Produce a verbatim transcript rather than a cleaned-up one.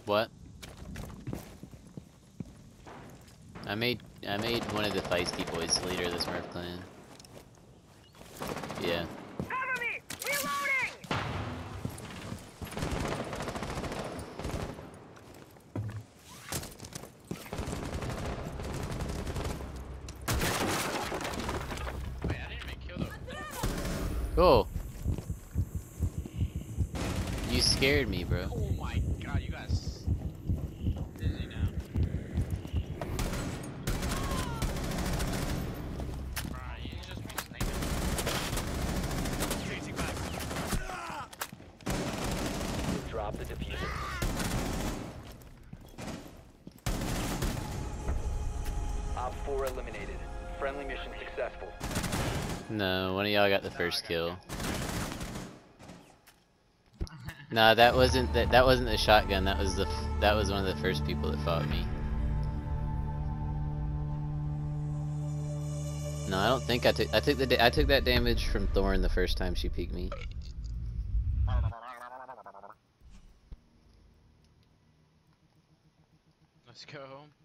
What? I made I made one of the feisty boys leader of the Smurf clan. Yeah. Cover me! Reloading! Wait, I didn't even kill them. Cool. You scared me, bro. Oh my god, you guys dizzy now. Bro, you just be sniping. Chasing back. Drop the diffuser. Op four eliminated. Friendly mission successful. No, one of y'all got the first kill. Nah, that wasn't that. That wasn't the shotgun. That was the. F that was one of the first people that fought me. No, I don't think I took. I took the. Da I took that damage from Thorn the first time she peeked me. Let's go.